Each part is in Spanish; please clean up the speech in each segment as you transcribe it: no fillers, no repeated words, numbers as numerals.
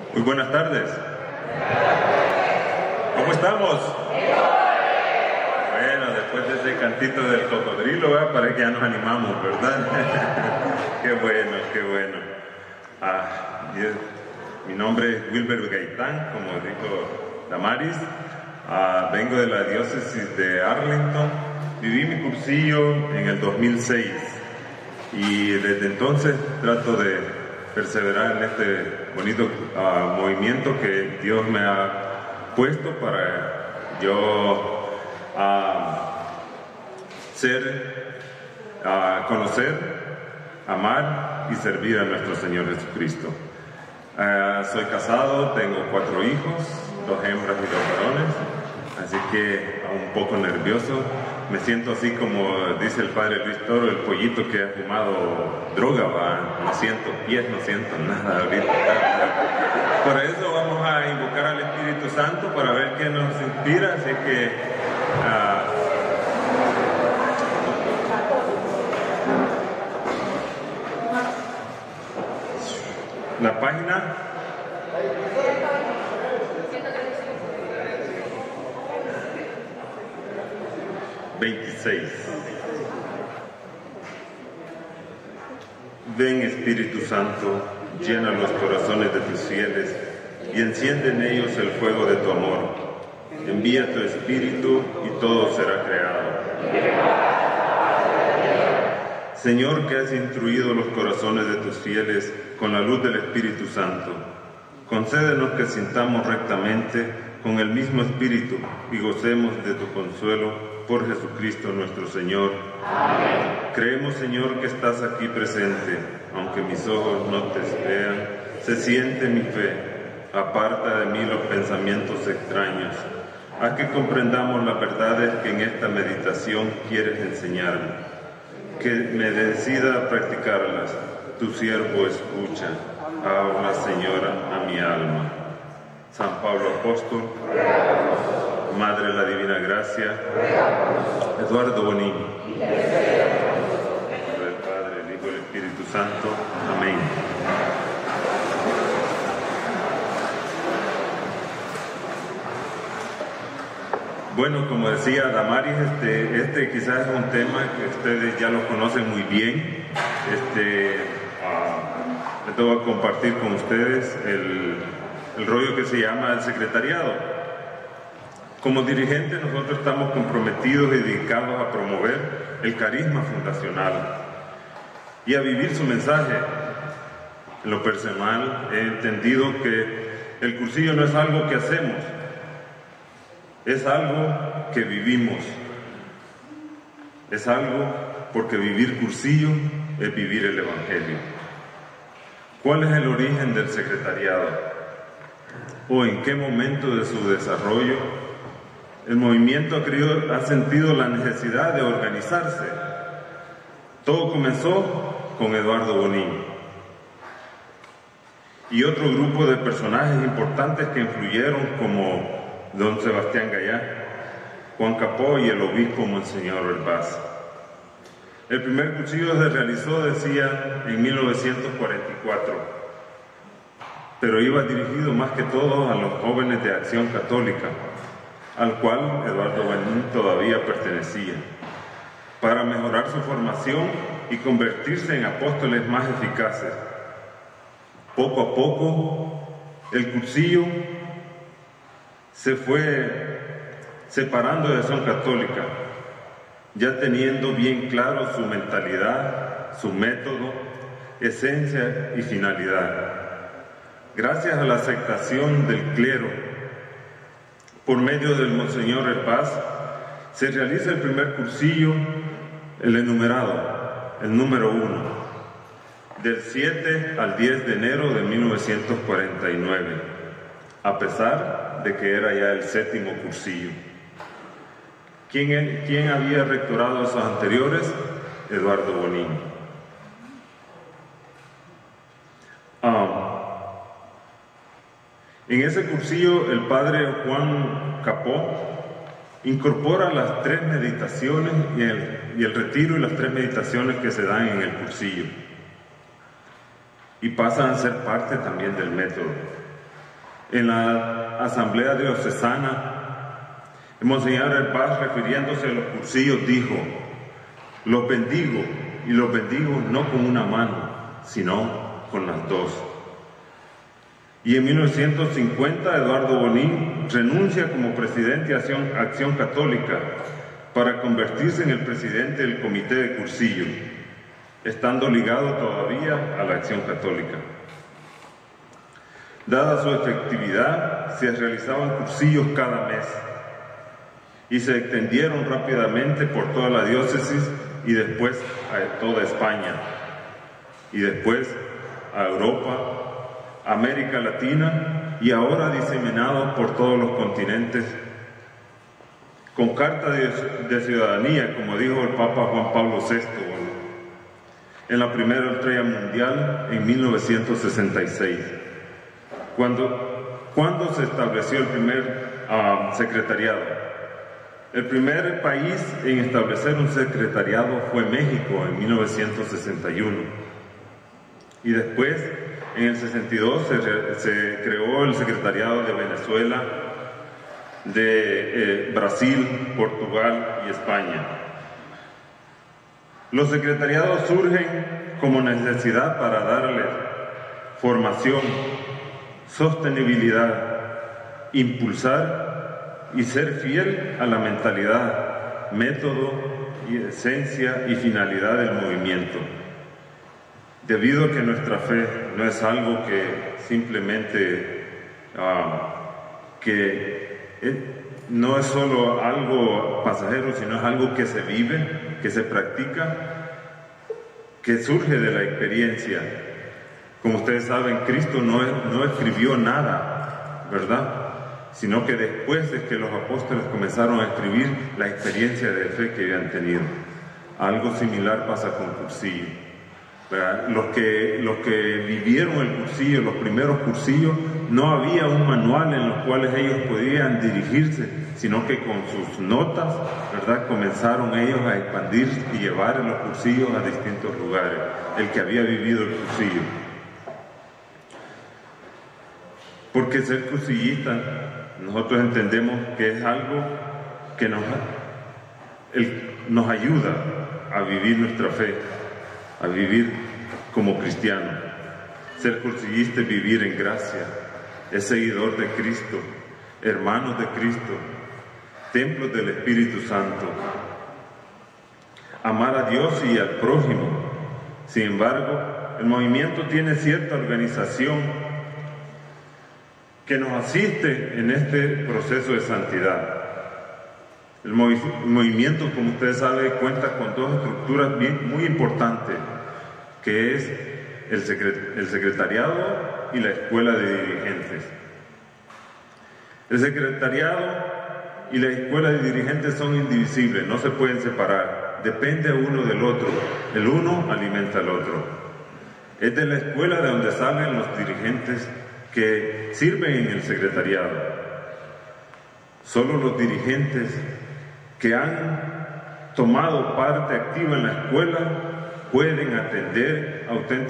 Muy buenas tardes. ¿Cómo estamos? Bueno, después de ese cantito del cocodrilo, parece que ya nos animamos, ¿verdad? Qué bueno, qué bueno. Mi nombre es Wilber Gaitán, como dijo Damaris. Vengo de la diócesis de Arlington. Viví mi cursillo en el 2006 y desde entonces trato de perseverar en este bonito movimiento que Dios me ha puesto para yo conocer, amar y servir a nuestro Señor Jesucristo. Soy casado, tengo 4 hijos, 2 hembras y 2 varones, así que un poco nervioso. Me siento así como dice el padre Luis Toro, el pollito que ha fumado droga, no siento pies, no siento nada ahorita. Por eso vamos a invocar al Espíritu Santo para ver qué nos inspira, así que la página 26. Ven, Espíritu Santo, llena los corazones de tus fieles y enciende en ellos el fuego de tu amor. Envía tu Espíritu y todo será creado. Señor, que has instruido los corazones de tus fieles con la luz del Espíritu Santo, concédenos que sintamos rectamente con el mismo Espíritu y gocemos de tu consuelo por Jesucristo nuestro Señor. Amén. Creemos, Señor, que estás aquí presente, aunque mis ojos no te vean, se siente mi fe. Aparta de mí los pensamientos extraños. Haz que comprendamos las verdades que en esta meditación quieres enseñarme. Que me decida a practicarlas. Tu siervo escucha. Habla, Señora, a mi alma. San Pablo Apóstol, Madre de la Divina Gracia, Eduardo Bonín. Del Padre, el Hijo y el Espíritu Santo. Amén. Bueno, como decía Damaris, este quizás es un tema que ustedes ya lo conocen muy bien. Les voy a compartir con ustedes el rollo que se llama el secretariado. Como dirigentes nosotros estamos comprometidos y dedicados a promover el carisma fundacional y a vivir su mensaje. En lo personal he entendido que el cursillo no es algo que hacemos, es algo que vivimos. Es algo porque vivir cursillo es vivir el Evangelio. ¿Cuál es el origen del secretariado? ¿O en qué momento de su desarrollo el movimiento ha sentido la necesidad de organizarse? Todo comenzó con Eduardo Bonín y otro grupo de personajes importantes que influyeron, como don Sebastián Gallá, Juan Capó y el obispo Monseñor Herbaz. El primer cursillo se realizó, decía, en 1944. Pero iba dirigido más que todo a los jóvenes de Acción Católica, al cual Eduardo Bonín todavía pertenecía, para mejorar su formación y convertirse en apóstoles más eficaces. Poco a poco, el cursillo se fue separando de Acción Católica, ya teniendo bien claro su mentalidad, su método, esencia y finalidad. Gracias a la aceptación del clero, por medio del Monseñor Herbaz, se realiza el primer cursillo, el enumerado, el número 1, del 7 al 10 de enero de 1949, a pesar de que era ya el 7º cursillo. ¿Quién había rectorado esos anteriores? Eduardo Bonín. En ese cursillo el padre Juan Capó incorpora las 3 meditaciones y el retiro y las 3 meditaciones que se dan en el cursillo y pasan a ser parte también del método. en la asamblea diocesana, el Monseñor Herbaz, refiriéndose a los cursillos, dijo: los bendigo, y los bendigo no con una mano, sino con las dos. Y en 1950, Eduardo Bonín renuncia como presidente de Acción Católica para convertirse en el presidente del Comité de Cursillos, estando ligado todavía a la Acción Católica. Dada su efectividad, se realizaban cursillos cada mes y se extendieron rápidamente por toda la diócesis y después a toda España, y después a Europa, América Latina, y ahora diseminados por todos los continentes, con carta de ciudadanía, como dijo el Papa Juan Pablo VI, en la primera estrella mundial en 1966, cuando se estableció el primer secretariado. El primer país en establecer un secretariado fue México en 1961, y después, en el 62, se creó el secretariado de Venezuela, de Brasil, Portugal y España. Los secretariados surgen como necesidad para darles formación, sostenibilidad, impulsar y ser fiel a la mentalidad, método y esencia y finalidad del movimiento. Debido a que nuestra fe no es algo que simplemente no es solo algo pasajero, sino es algo que se vive, que se practica, que surge de la experiencia. Como ustedes saben, Cristo no escribió nada, ¿verdad? Sino que después de que los apóstoles comenzaron a escribir la experiencia de fe que habían tenido. Algo similar pasa con Cursillo. Los que vivieron el cursillo, los primeros cursillos, no había un manual en los cuales ellos podían dirigirse, sino que con sus notas, ¿verdad?, comenzaron ellos a expandir y llevar los cursillos a distintos lugares, el que había vivido el cursillo. Porque ser cursillista, nosotros entendemos que es algo que nos ayuda a vivir nuestra fe, a vivir como cristiano. Ser cursillista es vivir en gracia, es seguidor de Cristo, hermanos de Cristo, templos del Espíritu Santo, amar a Dios y al prójimo. Sin embargo, el movimiento tiene cierta organización que nos asiste en este proceso de santidad. El movimiento, como ustedes saben, cuenta con dos estructuras muy importantes, que es el secretariado y la escuela de dirigentes. El secretariado y la escuela de dirigentes son indivisibles, no se pueden separar, depende uno del otro, el uno alimenta al otro. Es de la escuela de donde salen los dirigentes que sirven en el secretariado. Solo los dirigentes que han tomado parte activa en la escuela pueden entender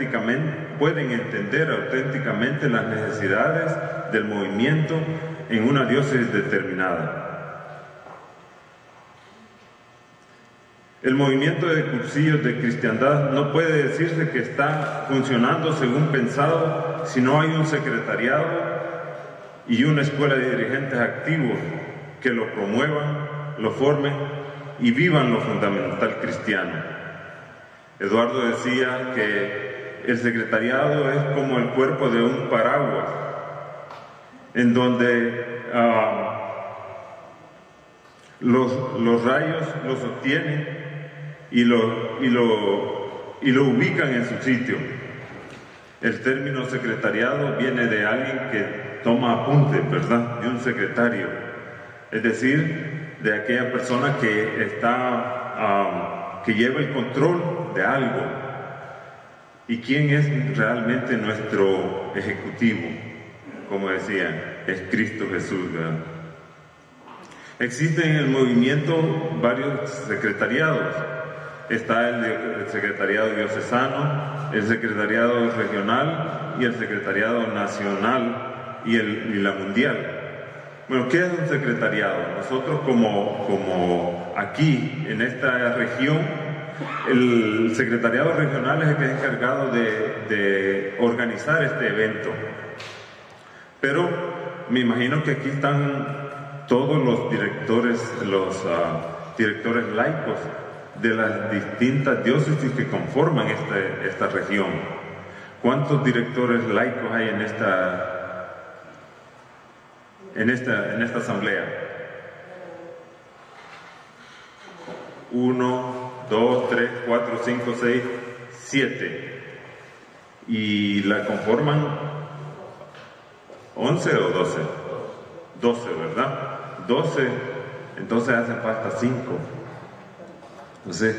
auténticamente las necesidades del movimiento en una diócesis determinada. El movimiento de cursillos de cristiandad no puede decirse que está funcionando según pensado si no hay un secretariado y una escuela de dirigentes activos que lo promuevan, lo formen y vivan lo fundamental cristiano. Eduardo decía que el secretariado es como el cuerpo de un paraguas, en donde los rayos lo sostienen y lo ubican en su sitio. El término secretariado viene de alguien que toma apuntes, ¿verdad?, de un secretario, es decir, de aquella persona que lleva el control de algo. ¿Y quién es realmente nuestro ejecutivo? Como decían, es Cristo Jesús, ¿verdad? Existen en el movimiento varios secretariados. Está el secretariado diocesano, el secretariado regional y el secretariado nacional y la mundial. Bueno, ¿qué es un secretariado? Nosotros como aquí, en esta región, el secretariado regional es el que es encargado de organizar este evento. Pero me imagino que aquí están todos los directores laicos de las distintas diócesis que conforman esta región. ¿Cuántos directores laicos hay en esta asamblea? 1, 2, 3, 4, 5, 6, 7. ¿Y la conforman 11 o 12? 12, ¿verdad? 12, entonces hacen falta 5. Entonces,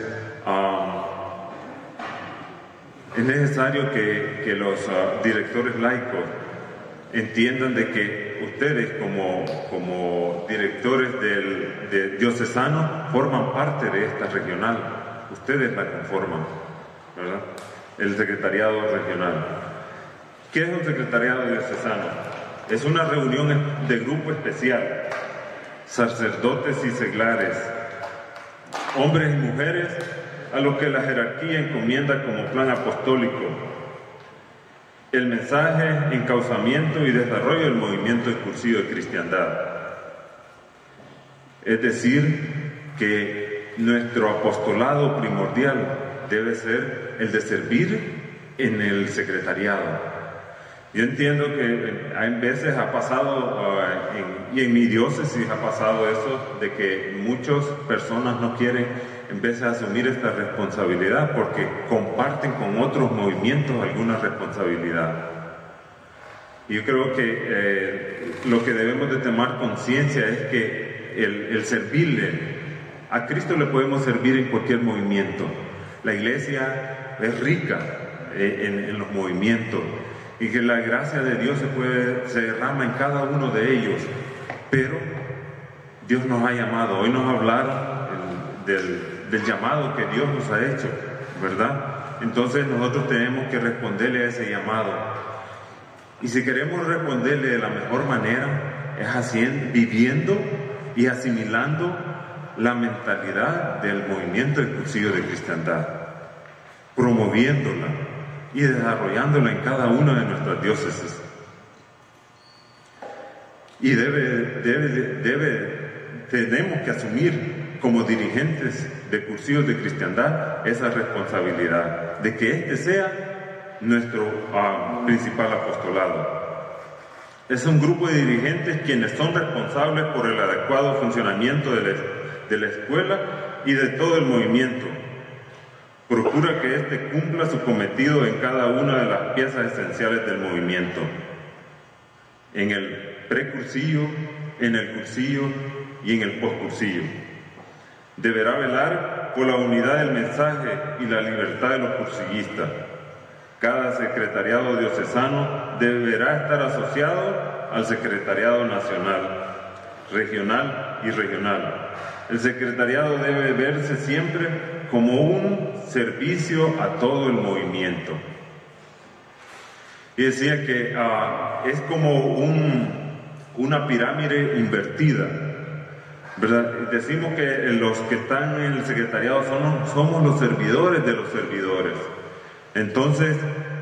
es necesario que los directores laicos entiendan de que ustedes como directores de diocesano forman parte de esta regional. Ustedes la conforman, ¿verdad? El secretariado regional. ¿Qué es un secretariado diocesano? Es una reunión de grupo especial, sacerdotes y seglares, hombres y mujeres a los que la jerarquía encomienda como plan apostólico el mensaje, encauzamiento y desarrollo del movimiento excursivo de cristiandad. Es decir, que nuestro apostolado primordial debe ser el de servir en el secretariado. Yo entiendo que hay veces ha pasado, y en mi diócesis ha pasado eso, de que muchas personas no quieren en vez de asumir esta responsabilidad porque comparten con otros movimientos alguna responsabilidad. Y yo creo que lo que debemos de tomar conciencia es que el servirle a Cristo le podemos servir en cualquier movimiento. La iglesia es rica en los movimientos y que la gracia de Dios se derrama en cada uno de ellos, pero Dios nos ha llamado. Hoy nos va a hablar del llamado que Dios nos ha hecho, ¿verdad? Entonces nosotros tenemos que responderle a ese llamado. Y si queremos responderle de la mejor manera, es así, viviendo y asimilando la mentalidad del movimiento excursivo de cristiandad, promoviéndola y desarrollándola en cada una de nuestras diócesis. Y tenemos que asumir como dirigentes de cursivos de cristiandad esa responsabilidad de que este sea nuestro principal apostolado. Es un grupo de dirigentes quienes son responsables por el adecuado funcionamiento de la escuela y de todo el movimiento. Procura que éste cumpla su cometido en cada una de las piezas esenciales del movimiento, en el precursillo, en el cursillo y en el postcursillo. Deberá velar por la unidad del mensaje y la libertad de los cursillistas. Cada secretariado diocesano deberá estar asociado al secretariado nacional, regional y regional. El secretariado debe verse siempre como un servicio a todo el movimiento. Y decía que es como una pirámide invertida, ¿verdad? Decimos que los que están en el secretariado somos los servidores de los servidores. Entonces,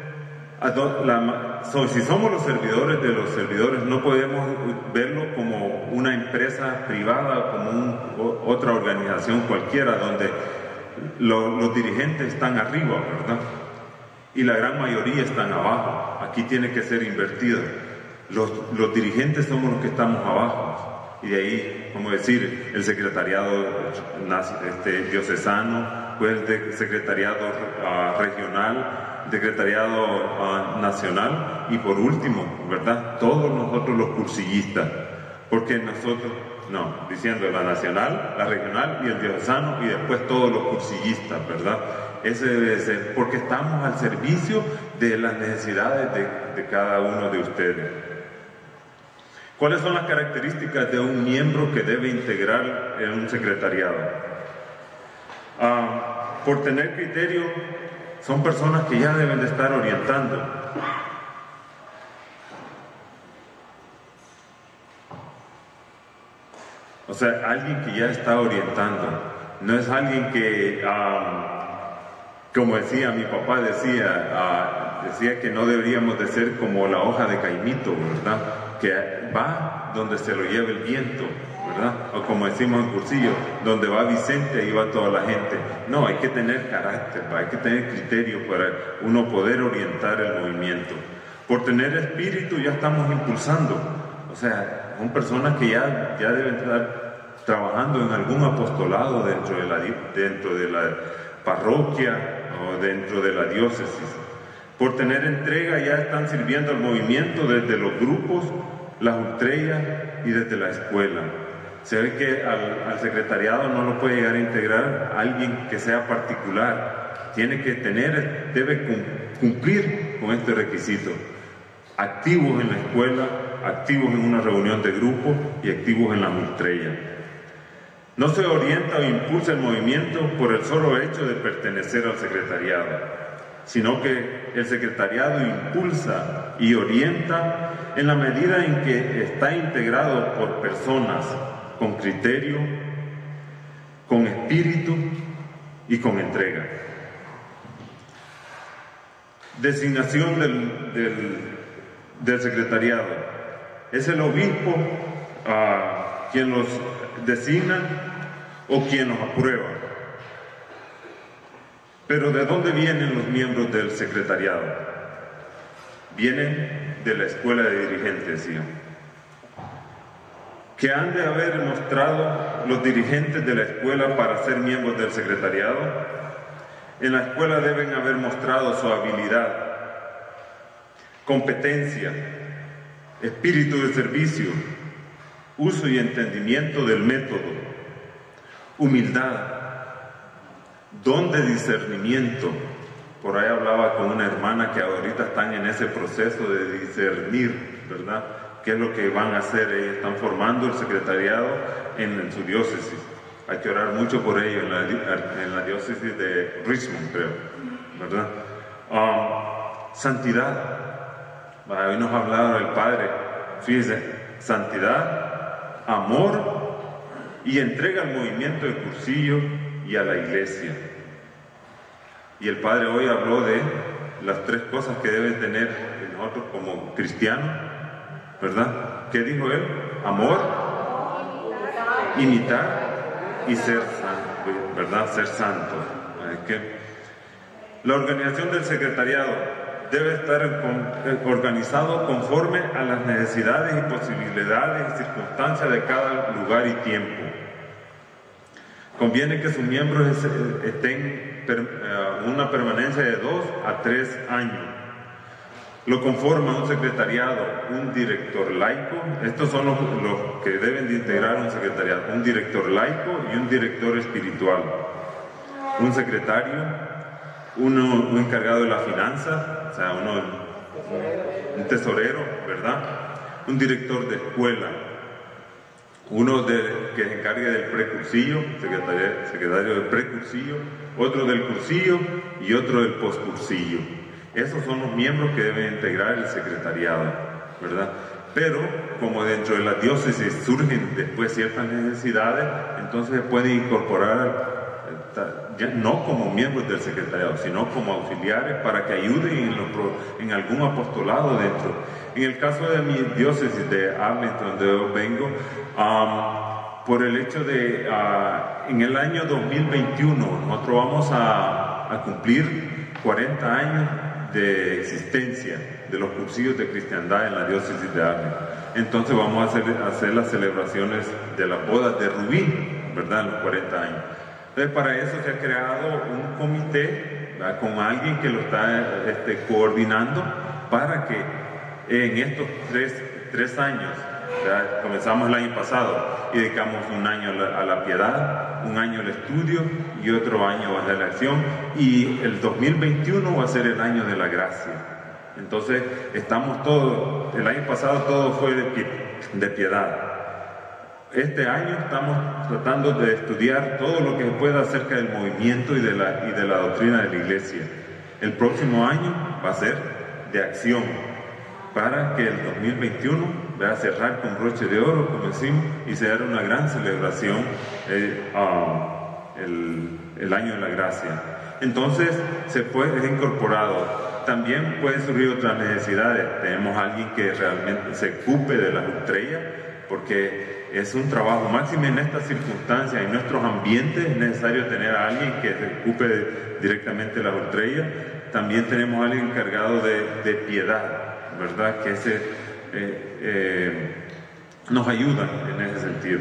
si somos los servidores de los servidores, no podemos verlo como una empresa privada, como otra organización cualquiera, donde los dirigentes están arriba, ¿verdad? Y la gran mayoría están abajo. Aquí tiene que ser invertido. Los dirigentes somos los que estamos abajo. Y de ahí, como decir, el secretariado diocesano, pues el secretariado regional, secretariado nacional y por último, ¿verdad? Todos nosotros los cursillistas. Porque nosotros, diciendo la nacional, la regional y el diocesano y después todos los cursillistas, ¿verdad? Ese debe ser, porque estamos al servicio de las necesidades de cada uno de ustedes. ¿Cuáles son las características de un miembro que debe integrar en un secretariado? Por tener criterio, son personas que ya deben de estar orientando. O sea, alguien que ya está orientando. No es alguien que, como decía mi papá, decía que no deberíamos de ser como la hoja de Caimito, ¿verdad? Que va donde se lo lleva el viento, ¿verdad? O como decimos en Cursillo, donde va Vicente, ahí va toda la gente. No, hay que tener carácter, hay que tener criterio para uno poder orientar el movimiento. Por tener espíritu ya estamos impulsando. O sea, son personas que ya deben estar trabajando en algún apostolado dentro de la parroquia o dentro de la diócesis. Por tener entrega ya están sirviendo al movimiento desde los grupos, las ultrellas y desde la escuela. Se ve que al secretariado no lo puede llegar a integrar alguien que sea particular. Debe cumplir con este requisito. Activos en la escuela, activos en una reunión de grupo y activos en la ultrella. No se orienta o impulsa el movimiento por el solo hecho de pertenecer al secretariado, sino que el secretariado impulsa y orienta en la medida en que está integrado por personas con criterio, con espíritu y con entrega. Designación del secretariado. Es el obispo quien los designa o quien los aprueba. Pero ¿de dónde vienen los miembros del secretariado? Vienen de la escuela de dirigentes, ¿sí? ¿Qué han de haber mostrado los dirigentes de la escuela para ser miembros del secretariado? En la escuela deben haber mostrado su habilidad, competencia, espíritu de servicio, uso y entendimiento del método, humildad, don de discernimiento. Por ahí hablaba con una hermana que ahorita están en ese proceso de discernir, ¿verdad? ¿Qué es lo que van a hacer? Ellos están formando el secretariado en su diócesis. Hay que orar mucho por ello en la diócesis de Richmond, creo, ¿verdad? Santidad. Hoy nos ha hablado el Padre. Fíjense, santidad, amor y entrega al movimiento de Cursillo y a la iglesia. Y el Padre hoy habló de las 3 cosas que deben tener nosotros como cristianos, ¿verdad? ¿Qué dijo él? Amor, imitar y ser santo, ¿verdad? Ser santo. La organización del secretariado debe estar organizado conforme a las necesidades y posibilidades y circunstancias de cada lugar y tiempo. Conviene que sus miembros estén una permanencia de 2 a 3 años. Lo conforma un secretariado, un director laico. Estos son los que deben de integrar un secretariado: un director laico y un director espiritual, un secretario, un encargado de la finanza, o sea, un tesorero, ¿verdad? Un director de escuela, uno que se encargue del precursillo, secretario del precursillo, otro del cursillo y otro del postcursillo. Esos son los miembros que deben integrar el secretariado, ¿verdad? Pero como dentro de la diócesis surgen después ciertas necesidades, entonces se pueden incorporar ya no como miembros del secretariado, sino como auxiliares para que ayuden en algún apostolado dentro. En el caso de mi diócesis de Arlington, donde yo vengo, por el hecho de, en el año 2021, nosotros vamos a cumplir 40 años de existencia de los cursillos de cristiandad en la diócesis de Arlington. Entonces vamos a hacer las celebraciones de las bodas de Rubí, ¿verdad?, en los 40 años. Entonces, para eso se ha creado un comité, ¿verdad?, con alguien que lo está coordinando para que en estos tres años, ¿verdad?, comenzamos el año pasado y dedicamos un año a la piedad, un año al estudio y otro año a la acción, y el 2021 va a ser el año de la gracia. Entonces, estamos todos, el año pasado todo fue de piedad. Este año estamos tratando de estudiar todo lo que se pueda acerca del movimiento y de la doctrina de la iglesia. El próximo año va a ser de acción, para que el 2021 vaya a cerrar con broche de oro, como decimos, y se haga una gran celebración el Año de la Gracia. Entonces es incorporado. También pueden surgir otras necesidades. Tenemos a alguien que realmente se ocupe de las ultrellas, porque es un trabajo máximo en estas circunstancias, en nuestros ambientes es necesario tener a alguien que se ocupe directamente de las ultrellas. También tenemos a alguien encargado de piedad, ¿verdad? Que nos ayuda en ese sentido.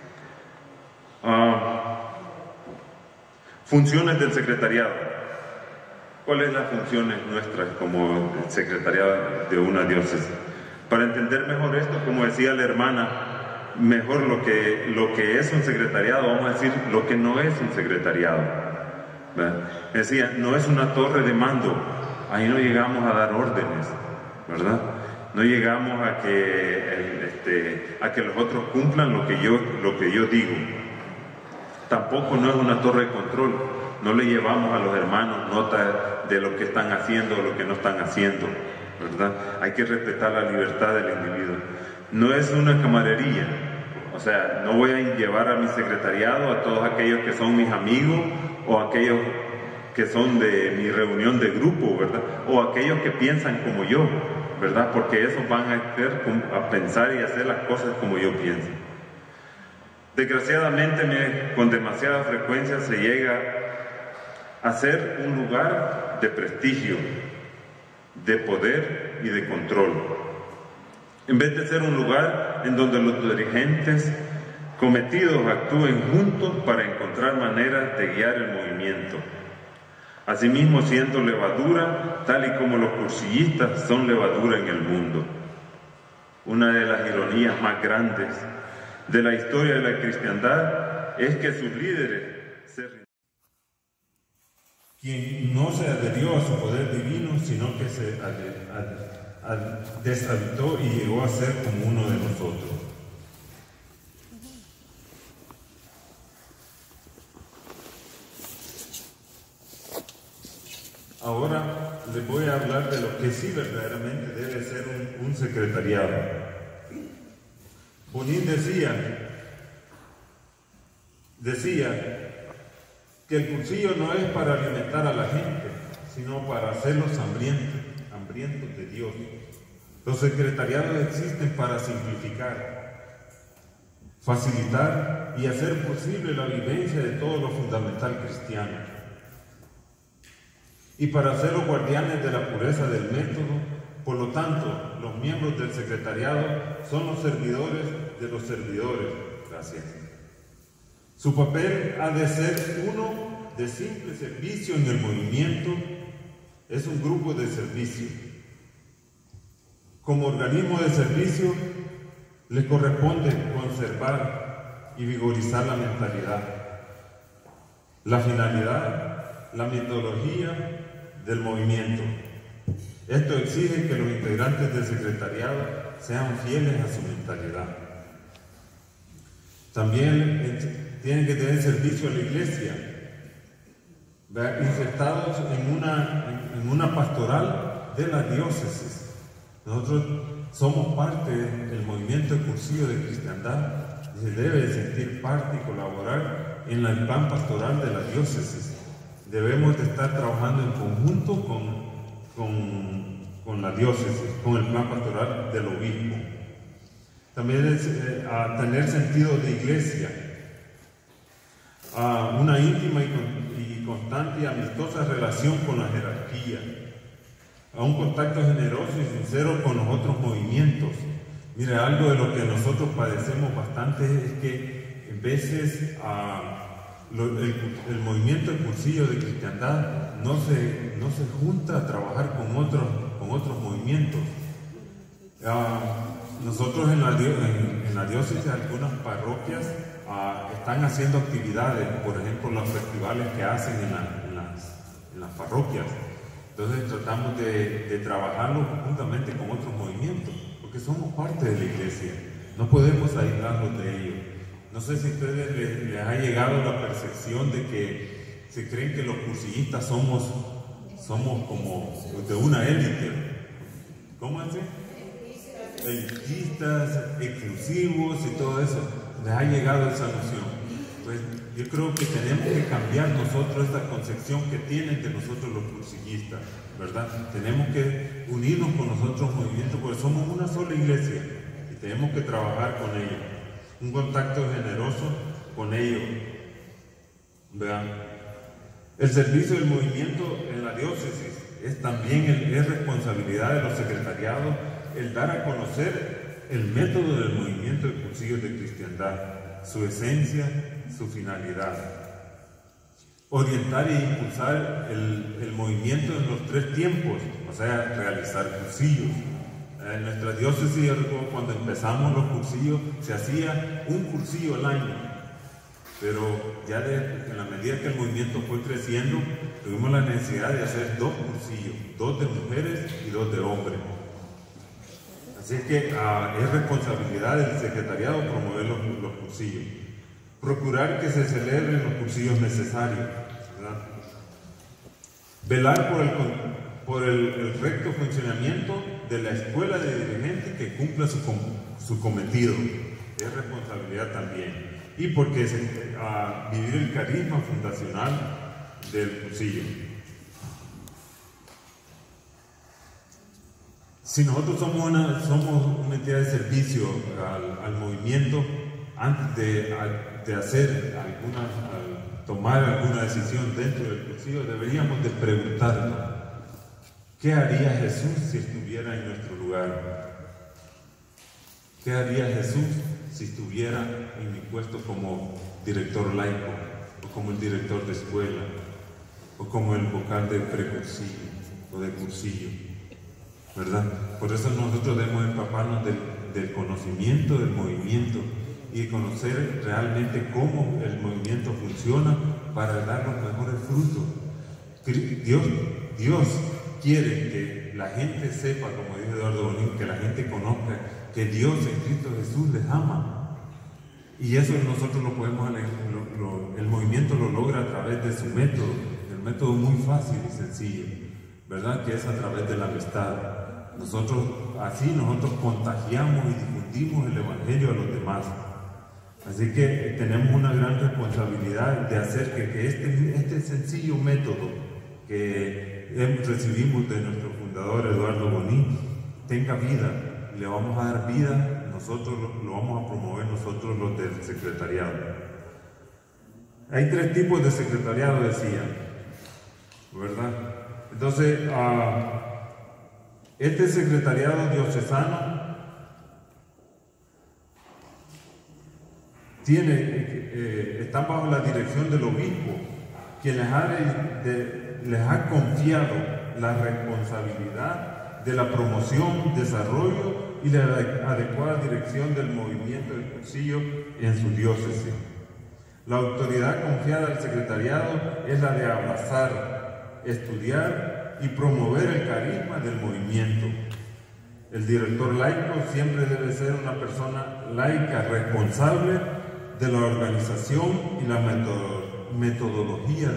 Funciones del secretariado. ¿Cuáles son las funciones nuestras como secretariado de una diócesis? Para entender mejor esto, como decía la hermana, mejor lo que es un secretariado, vamos a decir lo que no es un secretariado. ¿Verdad? Decía, no es una torre de mando, ahí no llegamos a dar órdenes, ¿verdad? No llegamos a que los otros cumplan lo que yo digo. Tampoco no es una torre de control, no le llevamos a los hermanos nota de lo que están haciendo o lo que no están haciendo, ¿verdad? Hay que respetar la libertad del individuo. No es una camarería, o sea, no voy a llevar a mi secretariado a todos aquellos que son mis amigos o aquellos que son de mi reunión de grupo, ¿verdad? O aquellos que piensan como yo, ¿verdad? Porque esos van a pensar y hacer las cosas como yo pienso. Desgraciadamente, con demasiada frecuencia se llega a ser un lugar de prestigio, de poder y de control, en vez de ser un lugar en donde los dirigentes cometidos actúen juntos para encontrar maneras de guiar el movimiento. Asimismo, siendo levadura, tal y como los cursillistas son levadura en el mundo. Una de las ironías más grandes de la historia de la cristiandad es que sus líderes quien no se adherió a su poder divino, sino que se deshabitó y llegó a ser como uno de nosotros. Ahora les voy a hablar de lo que sí verdaderamente debe ser un secretariado. Bonín decía que el cursillo no es para alimentar a la gente, sino para hacerlos hambrientos de Dios. Los secretariados existen para simplificar, facilitar y hacer posible la vivencia de todo lo fundamental cristiano, y para ser los guardianes de la pureza del método. Por lo tanto, los miembros del secretariado son los servidores de los servidores. Gracias. Su papel ha de ser uno de simple servicio en el movimiento. Es un grupo de servicio. Como organismo de servicio, les corresponde conservar y vigorizar la mentalidad, la finalidad, la metodología del movimiento. Esto exige que los integrantes del secretariado sean fieles a su mentalidad. También tienen que tener servicio a la iglesia, insertados en una pastoral de la diócesis. Nosotros somos parte del movimiento de cursillo de cristiandad y se debe sentir parte y colaborar en el plan pastoral de la diócesis. Debemos de estar trabajando en conjunto con la diócesis, con el plan pastoral del obispo. También es tener sentido de iglesia, una íntima y constante y amistosa relación con la jerarquía, a un contacto generoso y sincero con los otros movimientos. Mire, algo de lo que nosotros padecemos bastante es que en veces el movimiento de cursillo de cristiandad no se junta a trabajar con otros movimientos. Nosotros en la diócesis, algunas parroquias están haciendo actividades, por ejemplo los festivales que hacen en las parroquias. Entonces tratamos de trabajarlo juntamente con otros movimientos, porque somos parte de la iglesia, no podemos aislarnos de ellos. No sé si a ustedes les ha llegado la percepción de que se creen que los cursillistas somos como de una élite. ¿Cómo es? elitistas, exclusivos y todo eso, les ha llegado esa noción. Pues yo creo que tenemos que cambiar nosotros esta concepción que tienen de nosotros los cursillistas, ¿verdad? Tenemos que unirnos con nosotros movimientos, porque somos una sola iglesia y tenemos que trabajar con ellos. Un contacto generoso con ellos. Vean, el servicio del movimiento en la diócesis es también es responsabilidad de los secretariados el dar a conocer el método del movimiento de cursillos de cristiandad, su esencia, su finalidad. Orientar e impulsar el movimiento en los 3 tiempos, o sea, realizar cursillos. En nuestra diócesis, cuando empezamos los cursillos, se hacía un cursillo al año, pero ya en la medida que el movimiento fue creciendo, tuvimos la necesidad de hacer 2 cursillos, 2 de mujeres y 2 de hombres. Así que es responsabilidad del secretariado promover los cursillos. Procurar que se celebren los cursillos necesarios, ¿verdad? Velar por el recto funcionamiento de la escuela de dirigentes que cumpla su cometido. Es responsabilidad también. Y porque vivir el carisma fundacional del cursillo. Si nosotros somos una entidad de servicio al movimiento, antes de tomar alguna decisión dentro del cursillo, deberíamos de preguntarnos, ¿qué haría Jesús si estuviera en nuestro lugar? ¿Qué haría Jesús si estuviera en mi puesto como director laico, o como el director de escuela, o como el vocal de precursillo o de cursillo? ¿Verdad? Por eso nosotros debemos empaparnos del conocimiento del movimiento y conocer realmente cómo el movimiento funciona para dar los mejores frutos. Dios quiere que la gente sepa, como dice Eduardo Bonín, que la gente conozca que Dios en Cristo Jesús les ama. Y eso nosotros lo podemos, el movimiento lo logra a través de su método, el método muy fácil y sencillo, ¿verdad? Que es a través de la amistad. Nosotros contagiamos y difundimos el Evangelio a los demás. Así que tenemos una gran responsabilidad de hacer que este sencillo método que recibimos de nuestro fundador Eduardo Bonín tenga vida. Le vamos a dar vida, nosotros lo vamos a promover nosotros los del secretariado. Hay 3 tipos de secretariado, decía, ¿verdad? Entonces, este secretariado diocesano están bajo la dirección del obispo, quien les ha confiado la responsabilidad de la promoción, desarrollo y la adecuada dirección del movimiento del cursillo en su diócesis. La autoridad confiada al secretariado es la de abrazar, estudiar y promover el carisma del movimiento. El director laico siempre debe ser una persona laica responsable de la organización y la metodología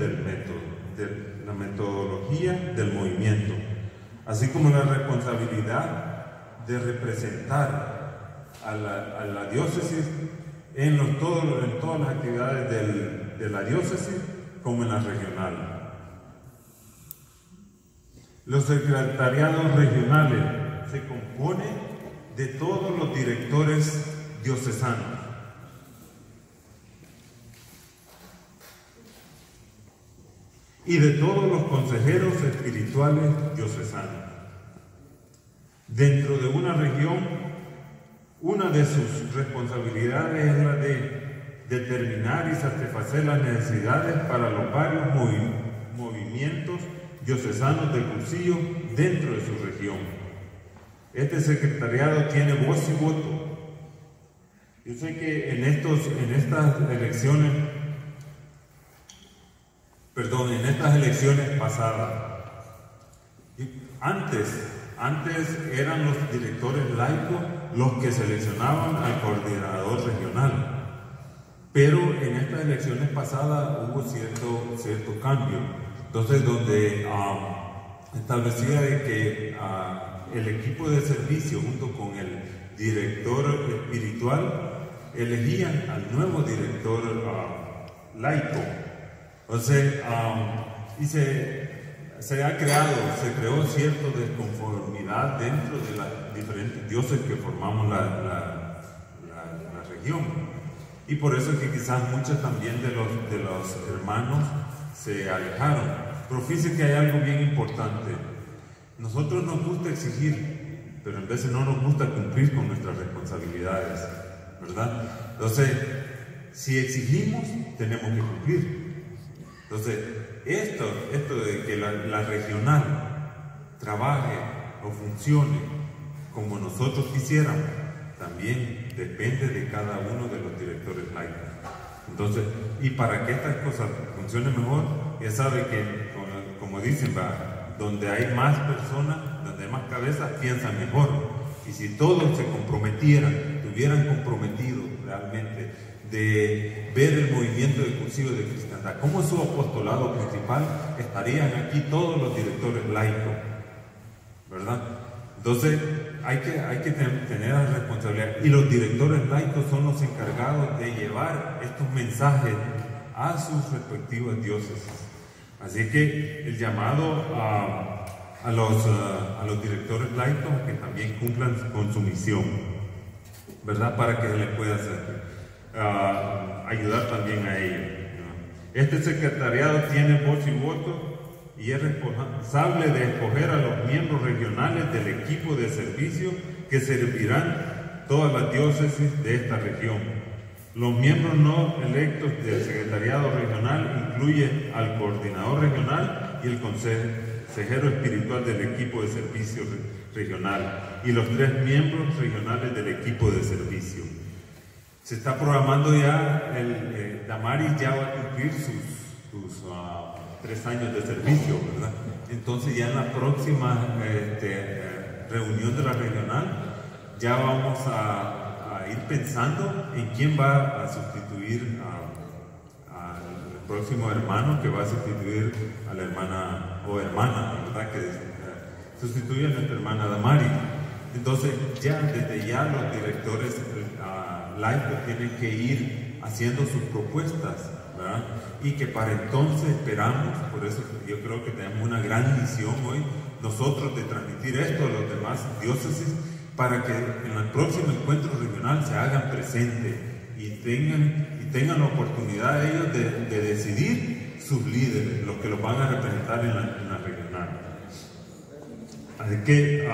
del movimiento, así como la responsabilidad de representar a la diócesis en todas las actividades de la diócesis como en la regional. Los secretariados regionales se componen de todos los directores diocesanos. Y de todos los consejeros espirituales diocesanos. Dentro de una región, una de sus responsabilidades es la de determinar y satisfacer las necesidades para los varios movimientos diocesanos de cursillo dentro de su región. Este secretariado tiene voz y voto. Yo sé que en estas elecciones pasadas, antes eran los directores laicos los que seleccionaban al coordinador regional, pero en estas elecciones pasadas hubo cierto cambio. Entonces, donde establecía de que el equipo de servicio junto con el director espiritual elegían al nuevo director laico. Entonces, y se creó cierta desconformidad dentro de los diferentes dioses que formamos la región. Y por eso es que quizás muchos también de los hermanos se alejaron. Pero fíjense que hay algo bien importante. Nosotros nos gusta exigir, pero en veces no nos gusta cumplir con nuestras responsabilidades, ¿verdad? Entonces, si exigimos, tenemos que cumplir. Entonces, esto de que la regional trabaje o funcione como nosotros quisiéramos, también depende de cada uno de los directores laicos. Entonces, y para que estas cosas funcionen mejor, ya sabe que, como dicen, donde hay más personas, donde hay más cabezas, piensan mejor. Y si todos se comprometieran, estuvieran comprometidos realmente de ver el movimiento de Cursillo de Cristiandad como su apostolado principal, estarían aquí todos los directores laicos, ¿verdad? Entonces hay que tener la responsabilidad, y los directores laicos son los encargados de llevar estos mensajes a sus respectivas diócesis. Así que el llamado a los directores laicos a que también cumplan con su misión, ¿verdad? Para que les pueda ayudar también a ellos. Este secretariado tiene voz y voto y es responsable de escoger a los miembros regionales del equipo de servicio que servirán todas las diócesis de esta región. Los miembros no electos del secretariado regional incluyen al coordinador regional y el consejero espiritual del equipo de servicio regional y los 3 miembros regionales del equipo de servicio. Se está programando ya, Damaris ya va a cumplir sus 3 años de servicio, ¿verdad? Entonces ya en la próxima reunión de la regional ya vamos a ir pensando en quién va a sustituir al próximo hermano que va a sustituir a la hermana o hermana, ¿verdad? Que sustituye a nuestra hermana Damaris. Entonces desde ya los directores laicos tienen que ir haciendo sus propuestas, ¿verdad? Y que para entonces esperamos, por eso yo creo que tenemos una gran misión hoy nosotros de transmitir esto a los demás diócesis, para que en el próximo encuentro regional se hagan presentes y tengan la oportunidad ellos de decidir sus líderes, los que los van a representar en la regional. Así que,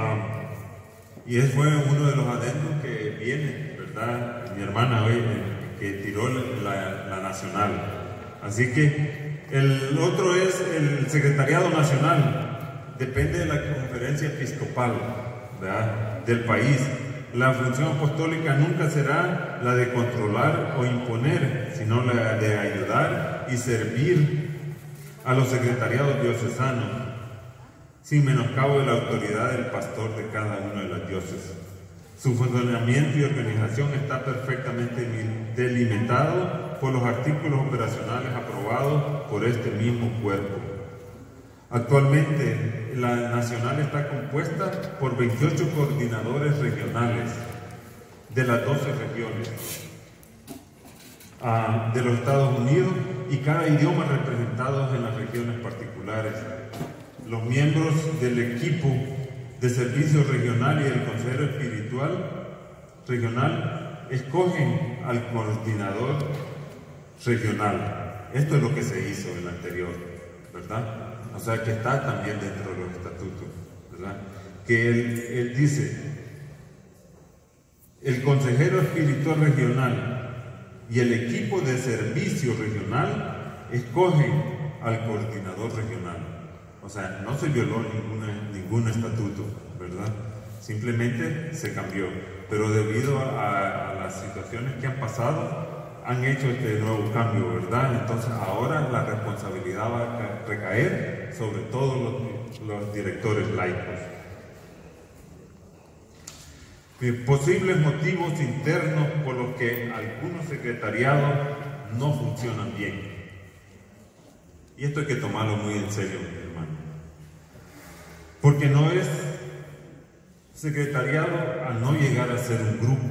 y ese fue uno de los adendos que viene, ¿verdad? Mi hermana hoy, que tiró la nacional. Así que el otro es el secretariado nacional, depende de la conferencia episcopal, ¿verdad?, del país. La función apostólica nunca será la de controlar o imponer, sino la de ayudar y servir a los secretariados diocesanos, sin menoscabo de la autoridad del pastor de cada una de las diócesis. Su funcionamiento y organización está perfectamente delimitado por los artículos operacionales aprobados por este mismo cuerpo. Actualmente, la nacional está compuesta por 28 coordinadores regionales de las 12 regiones de los Estados Unidos y cada idioma representados en las regiones particulares. Los miembros del equipo de servicio regional y el consejero espiritual regional escogen al coordinador regional. Esto es lo que se hizo en el anterior, ¿verdad? O sea, que está también dentro de los estatutos, ¿verdad? Que él dice, el consejero espiritual regional y el equipo de servicio regional escogen al coordinador regional. O sea, no se violó ningún estatuto, ¿verdad? Simplemente se cambió. Pero debido a las situaciones que han pasado, han hecho este nuevo cambio, ¿verdad? Entonces ahora la responsabilidad va a recaer sobre todos los directores laicos. Posibles motivos internos por los que algunos secretariados no funcionan bien. Y esto hay que tomarlo muy en serio, mi hermano. Porque no es Secretariado, al no llegar a ser un grupo,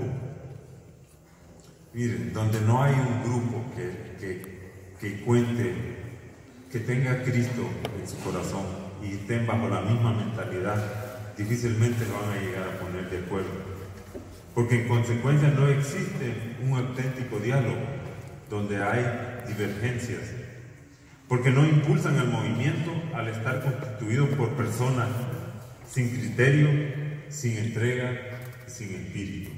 miren, donde no hay un grupo que cuente, que tenga a Cristo en su corazón y estén bajo la misma mentalidad, difícilmente van a llegar a poner de acuerdo. Porque en consecuencia no existe un auténtico diálogo donde hay divergencias. Porque no impulsan el movimiento al estar constituido por personas sin criterio, sin entrega y sin espíritu.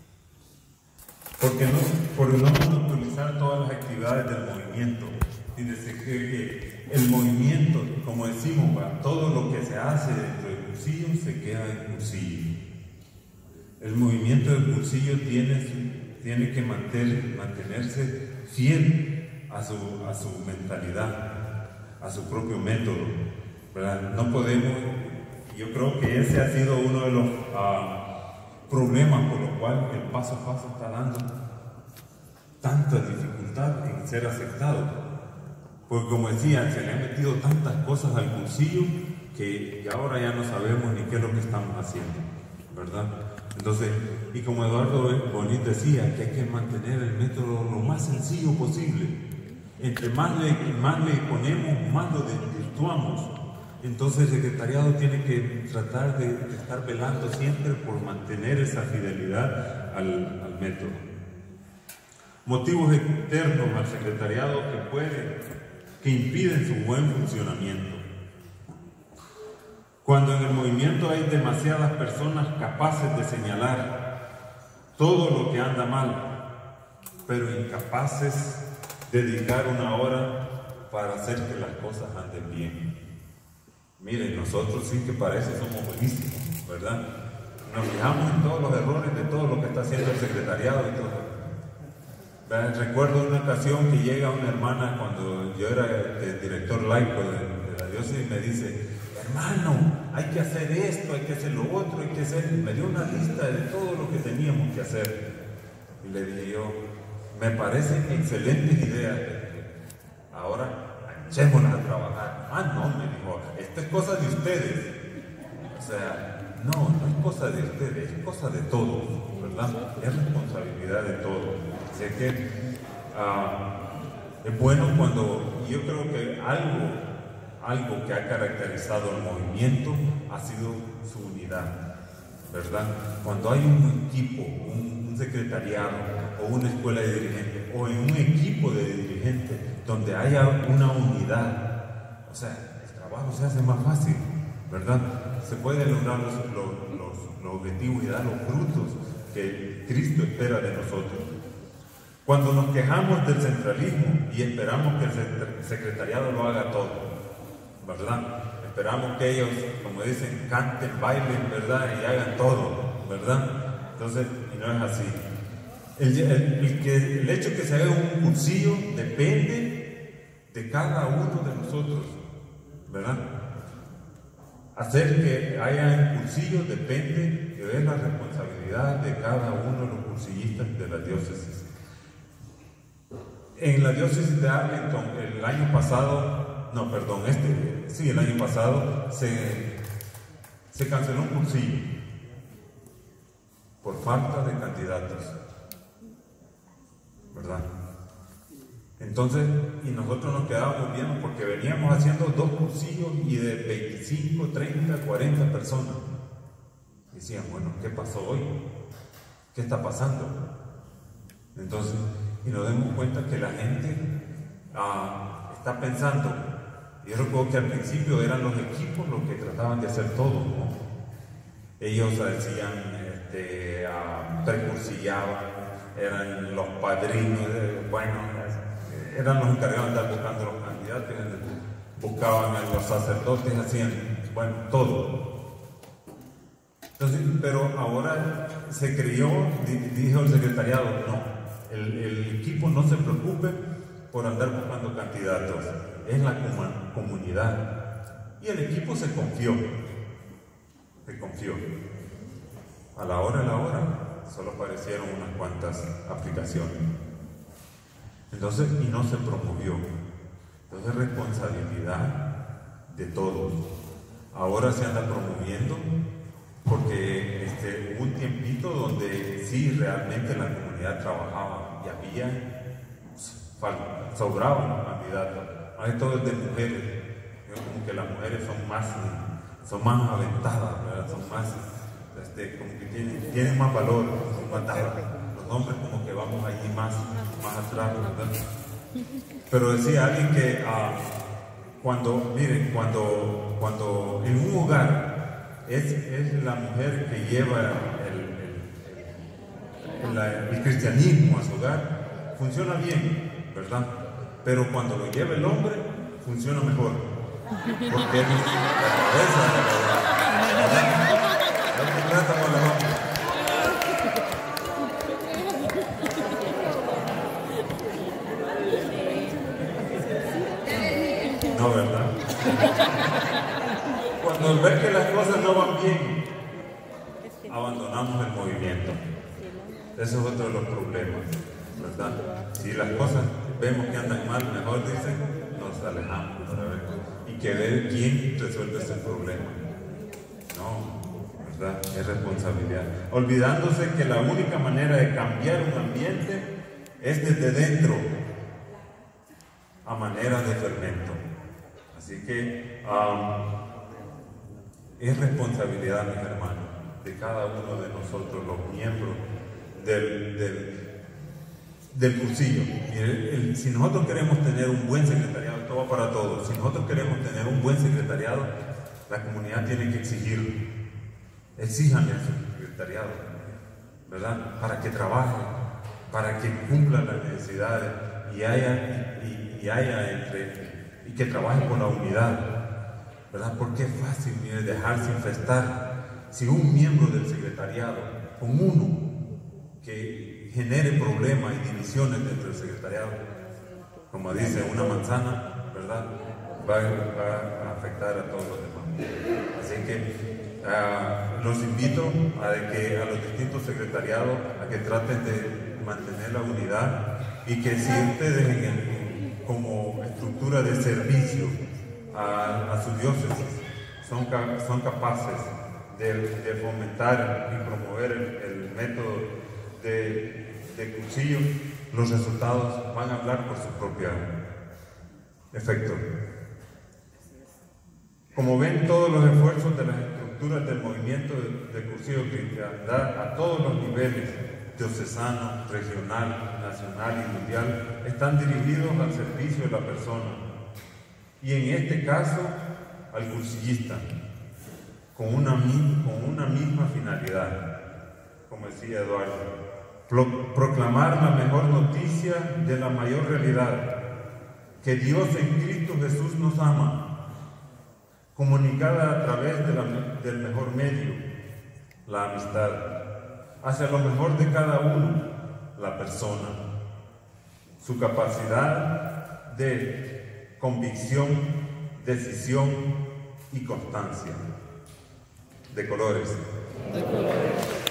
Por no monopolizar todas las actividades del movimiento. Fíjense que el movimiento, como decimos, todo lo que se hace dentro del cursillo se queda en cursillo. El movimiento del cursillo tiene que mantenerse fiel a su mentalidad, a su propio método, ¿verdad? No podemos, yo creo que ese ha sido uno de los problemas por lo cual el paso a paso está dando tanta dificultad en ser aceptado. Porque como decía, se le han metido tantas cosas al cursillo que ahora ya no sabemos ni qué es lo que estamos haciendo, ¿verdad? Entonces, y como Eduardo Bonin decía, que hay que mantener el método lo más sencillo posible. Entre más le ponemos, más lo desvirtuamos. Entonces el secretariado tiene que tratar de estar velando siempre por mantener esa fidelidad al método. Motivos externos al secretariado que impiden su buen funcionamiento. Cuando en el movimiento hay demasiadas personas capaces de señalar todo lo que anda mal, pero incapaces de dedicar una hora para hacer que las cosas anden bien. Miren, nosotros sí que parece somos buenísimos, ¿verdad? Nos fijamos en todos los errores de todo lo que está haciendo el secretariado y todo. Recuerdo una ocasión que llega una hermana cuando yo era el director laico de la diócesis y me dice: hermano, hay que hacer esto, hay que hacer lo otro, hay que hacer... Me dio una lista de todo lo que teníamos que hacer. Y le dije yo, me parecen excelentes ideas. Ahora, echémonos a trabajar. Ah, no, me dijo, esto es cosa de ustedes. O sea, no es cosa de ustedes, es cosa de todos, ¿verdad? Es responsabilidad de todos. Así que es bueno cuando... Yo creo que algo que ha caracterizado el movimiento ha sido su unidad, ¿verdad? Cuando hay un equipo, un secretariado o una escuela de dirigentes o en un equipo de dirigentes donde haya una unidad, o sea, el trabajo se hace más fácil, ¿verdad? Se pueden lograr los objetivos y dar los frutos que Cristo espera de nosotros. Cuando nos quejamos del centralismo y esperamos que el secretariado lo haga todo, ¿verdad? Esperamos que ellos, como dicen, canten, bailen, ¿verdad? Y hagan todo, ¿verdad? Entonces, y no es así. El hecho que se haga un cursillo depende de cada uno de nosotros, ¿verdad? Hacer que haya un cursillo depende de la responsabilidad de cada uno de los cursillistas de la diócesis. En la diócesis de Arlington, el año pasado se canceló un cursillo por falta de candidatos, ¿verdad? Entonces, y nosotros nos quedábamos viendo porque veníamos haciendo 2 cursillos y de 25, 30, 40 personas. Decían, bueno, ¿qué pasó hoy? ¿Qué está pasando? Entonces, y nos damos cuenta que la gente está pensando. Yo recuerdo que al principio eran los equipos los que trataban de hacer todo, ¿no? Ellos hacían, precursillaban, eran los padrinos, eran los encargados de andar buscando los candidatos, buscaban a los sacerdotes, hacían, todo. Entonces, pero ahora se creyó, dijo el secretariado, no. El equipo no se preocupe por andar buscando candidatos, es la comunidad. Y el equipo se confió. A la hora, solo aparecieron unas cuantas aplicaciones. Entonces, y no se promovió. Entonces, responsabilidad de todos. Ahora se anda promoviendo porque hubo un tiempito donde sí, realmente la comunidad trabajaba y sobraban los candidatos. Ahora todo es de mujeres. Como que las mujeres son más aventadas, ¿verdad? Son más, como que tienen más valor, son más dadas. Los hombres como que vamos allí más atrás, ¿verdad? Pero decía alguien que cuando en un hogar es la mujer que lleva el cristianismo a su hogar, funciona bien, ¿verdad? Pero cuando lo lleva el hombre, funciona mejor. Porque él es la cabeza de la verdad. Él trata con la mano. No, ¿verdad? Cuando ve que las cosas no van bien, abandonamos el movimiento. Ese es otro de los problemas, ¿verdad? Si las cosas vemos que andan mal, mejor dicen, nos alejamos para ver y que ver quién resuelve ese problema. No, ¿verdad? Es responsabilidad. Olvidándose que la única manera de cambiar un ambiente es desde dentro, a manera de fermento. Así que es responsabilidad, mis hermanos, de cada uno de nosotros, los miembros del cursillo. Si nosotros queremos tener un buen secretariado, esto va para todos. Si nosotros queremos tener un buen secretariado, la comunidad tiene que exigirlo. Exíjanle a su secretariado, ¿verdad? Para que trabaje, para que cumpla las necesidades y que trabaje con la unidad, ¿verdad? Porque es fácil, mire, dejarse infestar. Si un miembro del secretariado, con uno que genere problemas y divisiones dentro del secretariado, como dice, una manzana, ¿verdad? Va a afectar a todos los demás. Así que los invito a los distintos secretariados a que traten de mantener la unidad y que si ustedes como estructura de servicio a su diócesis son capaces de fomentar y promover el método de cursillo, los resultados van a hablar por su propio efecto. Como ven, todos los esfuerzos de las estructuras del movimiento de cursillo cristiandad a todos los niveles, diocesano, regional, nacional y mundial, están dirigidos al servicio de la persona y en este caso al cursillista, con una misma finalidad, como decía Eduardo: proclamar la mejor noticia de la mayor realidad, que Dios en Cristo Jesús nos ama, comunicada a través del mejor medio, la amistad, hacia lo mejor de cada uno, la persona, su capacidad de convicción, decisión y constancia. De colores.